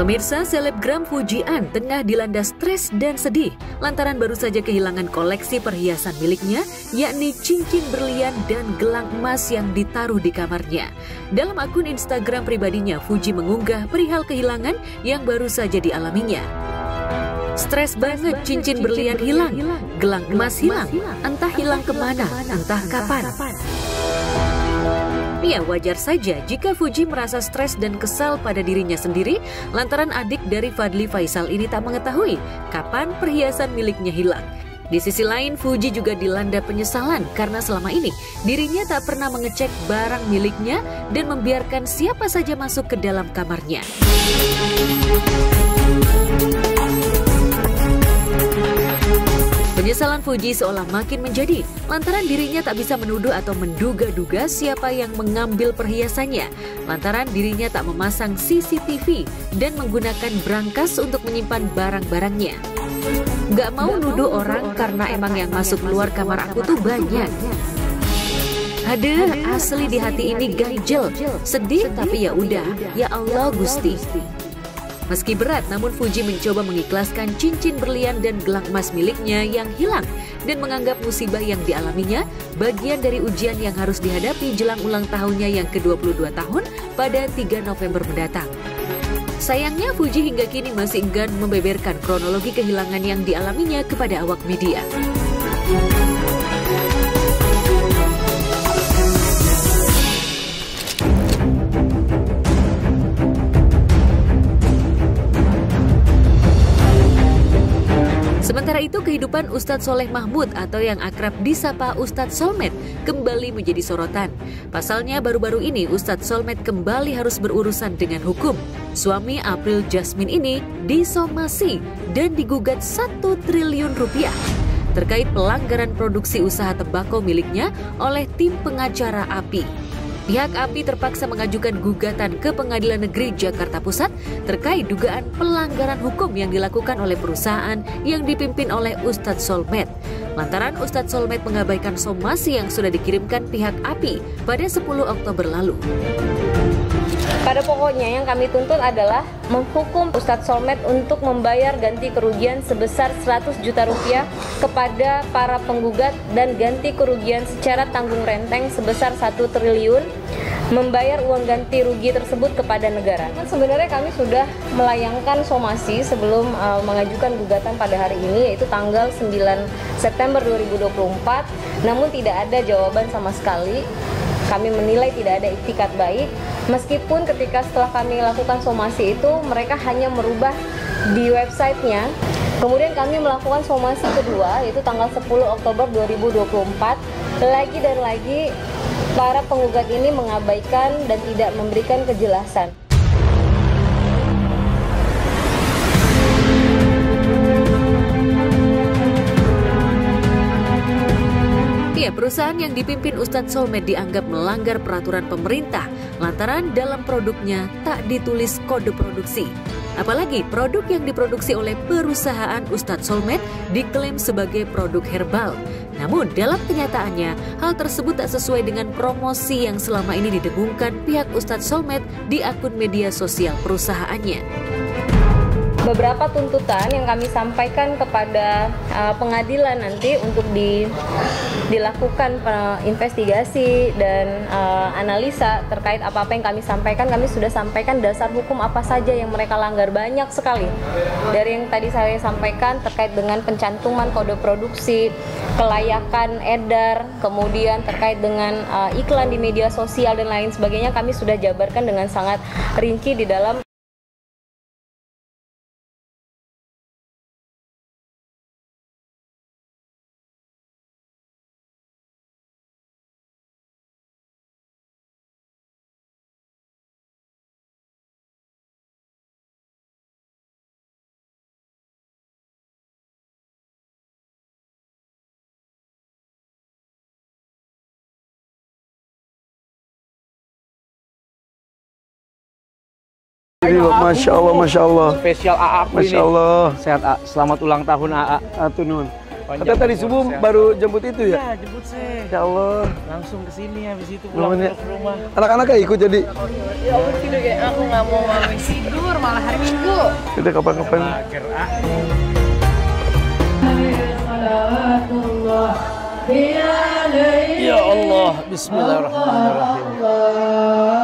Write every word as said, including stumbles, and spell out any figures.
Pemirsa, selebgram Fujian tengah dilanda stres dan sedih lantaran baru saja kehilangan koleksi perhiasan miliknya, yakni cincin berlian dan gelang emas yang ditaruh di kamarnya. Dalam akun Instagram pribadinya, Fuji mengunggah perihal kehilangan yang baru saja dialaminya. Stres banget, cincin berlian hilang, gelang emas hilang, entah hilang kemana, entah kapan. Ya, wajar saja jika Fuji merasa stres dan kesal pada dirinya sendiri lantaran adik dari Fadly Faisal ini tak mengetahui kapan perhiasan miliknya hilang. Di sisi lain, Fuji juga dilanda penyesalan karena selama ini dirinya tak pernah mengecek barang miliknya dan membiarkan siapa saja masuk ke dalam kamarnya. Penyesalan Fuji seolah makin menjadi lantaran dirinya tak bisa menuduh atau menduga-duga siapa yang mengambil perhiasannya, lantaran dirinya tak memasang C C T V dan menggunakan brankas untuk menyimpan barang-barangnya. Gak mau nuduh orang karena emang yang masuk keluar kamar aku tuh banyak. Aduh, asli di hati ini ganjel, sedih tapi ya udah, ya Allah Gusti. Meski berat, namun Fuji mencoba mengikhlaskan cincin berlian dan gelang emas miliknya yang hilang dan menganggap musibah yang dialaminya bagian dari ujian yang harus dihadapi jelang ulang tahunnya yang ke dua puluh dua tahun pada tiga November mendatang. Sayangnya, Fuji hingga kini masih enggan membeberkan kronologi kehilangan yang dialaminya kepada awak media. Sementara itu, kehidupan Ustadz Soleh Mahmud atau yang akrab disapa Ustadz Solmed kembali menjadi sorotan. Pasalnya baru-baru ini Ustadz Solmed kembali harus berurusan dengan hukum. Suami April Jasmine ini disomasi dan digugat satu triliun rupiah terkait pelanggaran produksi usaha tembakau miliknya oleh tim pengacara A P I. Pihak A P I terpaksa mengajukan gugatan ke Pengadilan Negeri Jakarta Pusat terkait dugaan pelanggaran hukum yang dilakukan oleh perusahaan yang dipimpin oleh Ustadz Solmed. Lantaran Ustadz Solmed mengabaikan somasi yang sudah dikirimkan pihak A P I pada sepuluh Oktober lalu. Pada pokoknya yang kami tuntut adalah menghukum Ustadz Solmed untuk membayar ganti kerugian sebesar seratus juta rupiah kepada para penggugat dan ganti kerugian secara tanggung renteng sebesar satu triliun, membayar uang ganti rugi tersebut kepada negara. Sebenarnya kami sudah melayangkan somasi sebelum uh, mengajukan gugatan pada hari ini, yaitu tanggal sembilan September dua ribu dua puluh empat, namun tidak ada jawaban sama sekali. Kami menilai tidak ada iktikat baik, meskipun ketika setelah kami lakukan somasi itu mereka hanya merubah di websitenya. Kemudian kami melakukan somasi kedua, yaitu tanggal sepuluh Oktober dua ribu dua puluh empat. Lagi dan lagi para penggugat ini mengabaikan dan tidak memberikan kejelasan. Ya, perusahaan yang dipimpin Ustadz Solmed dianggap melanggar peraturan pemerintah lantaran dalam produknya tak ditulis kode produksi. Apalagi produk yang diproduksi oleh perusahaan Ustadz Solmed diklaim sebagai produk herbal. Namun dalam kenyataannya, hal tersebut tak sesuai dengan promosi yang selama ini didengungkan pihak Ustadz Solmed di akun media sosial perusahaannya. Beberapa tuntutan yang kami sampaikan kepada uh, pengadilan nanti untuk di, dilakukan uh, investigasi dan uh, analisa terkait apa-apa yang kami sampaikan. Kami sudah sampaikan dasar hukum apa saja yang mereka langgar, banyak sekali. Dari yang tadi saya sampaikan terkait dengan pencantuman kode produksi, kelayakan edar, kemudian terkait dengan uh, iklan di media sosial dan lain sebagainya, kami sudah jabarkan dengan sangat rinci di dalam. Masya Allah, Masya Allah. Spesial A A aku Masya ini. Allah. Sehat A. Selamat ulang tahun A A. Atunun. Kata tadi subuh baru jemput itu ya? Iya, jemput saya. Ya Allah. Langsung ke sini habis itu pulang ke rumah. Anak-anak kayak ikut jadi? Ya Allah, tidur kayak aku nggak mau habis tidur malah hari Minggu. Udah kapan-kapan. Ya Allah, bismillahirrahmanirrahim.